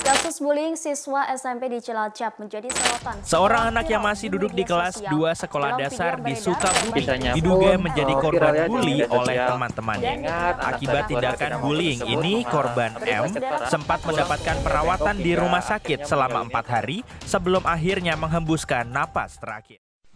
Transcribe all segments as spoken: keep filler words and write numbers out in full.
Kasus bullying siswa S M P di Cilacap menjadi sorotan. Seorang anak yang masih duduk di kelas dua sekolah dasar di Sukabumi diduga menjadi korban bully oleh teman-temannya. Akibat tindakan bullying ini, korban M sempat mendapatkan perawatan di rumah sakit selama empat hari sebelum akhirnya menghembuskan napas terakhir.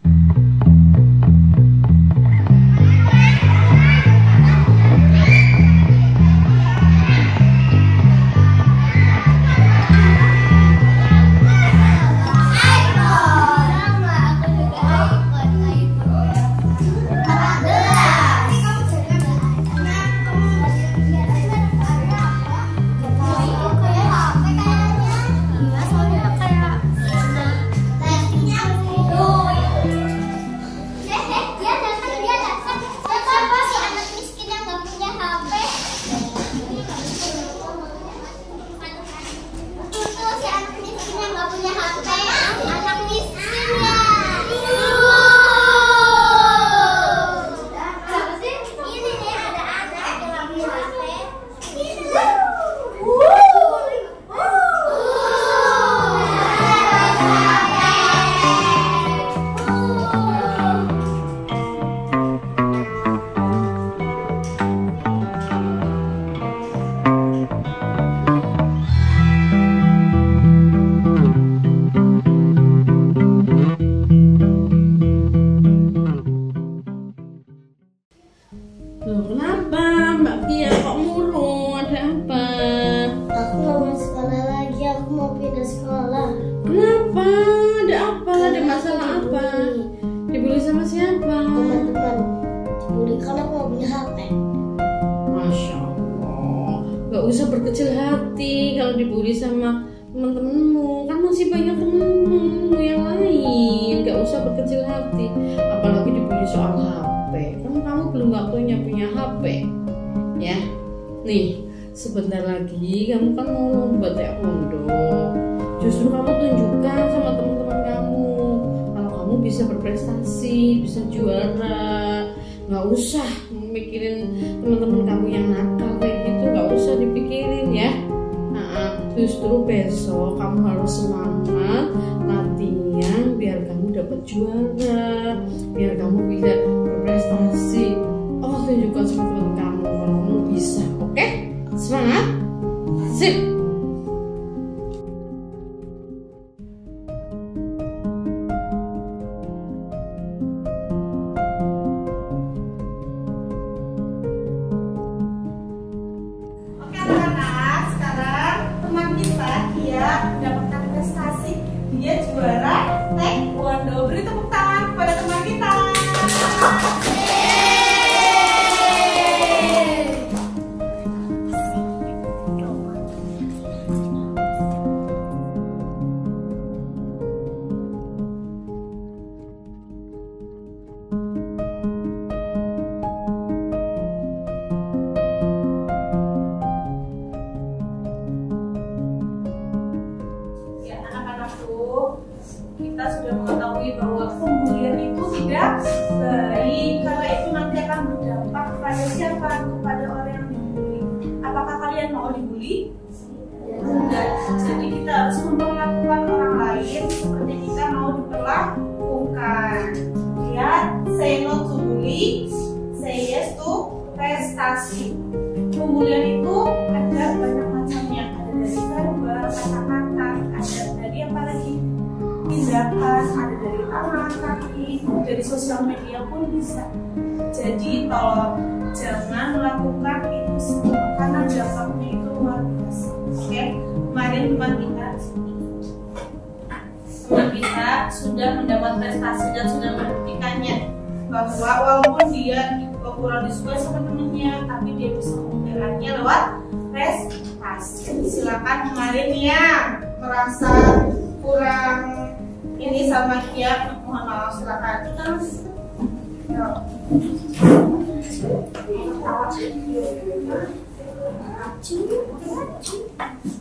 Loh, kenapa Mbak Pia kok murung? Ada apa? Aku nggak mau sekolah lagi, aku mau pindah sekolah. Kenapa? Ada apa? Ada masalah apa? Dibully sama siapa? Teman-teman dibully karena aku nggak punya H P. Masya Allah, gak usah berkecil hati kalau dibully sama teman-temanmu. Kan masih banyak teman-temanmu yang lain. Gak usah berkecil hati, apalagi dibully soal H P. Kan kamu belum waktunya punya H P, ya. Nih, sebentar lagi kamu kan mau lomba taekwondo. Justru kamu tunjukkan sama teman-teman kamu kalau kamu bisa berprestasi, bisa juara. Gak usah mikirin teman-teman kamu yang nakal kayak gitu, gak usah dipikirin ya. Nah, justru besok kamu harus semangat latihan biar kamu dapat juara, biar kamu bisa berprestasi. Oh, tunjukkan sama teman kamu kalau kamu bisa, oke? Semangat, sip. Mendapatkan prestasi, dia juara taekwondo. Beri tepuk tangan kepada teman kita. Kita sudah mengetahui bahwa pembulian itu tidak baik, karena itu nanti akan berdampak kepada siapa? Kepada orang yang dibully. Apakah kalian mau dibully? Tidak. Jadi kita harus memperlakukan orang lain seperti kita mau diperlakukan. Ya, say no to bully, say yes to prestasi. Pembulian itu ada banyak macamnya, ada dari verbal, kata-kata, ada dari apa lagi? Tindakan, ada dari tangan, kaki, dari sosial media pun bisa. Jadi tolong jangan melakukan itu semua karena dampaknya itu luar biasa. Oke, kemarin teman kita teman kita sudah mendapat prestasi dan sudah membuktikannya bahwa walaupun dia kurang disukai sama temennya, tapi dia bisa membelanya lewat prestasi. Silakan kemarin yang merasa kurang ini sama dia, mohon maaf, silakan. Yo.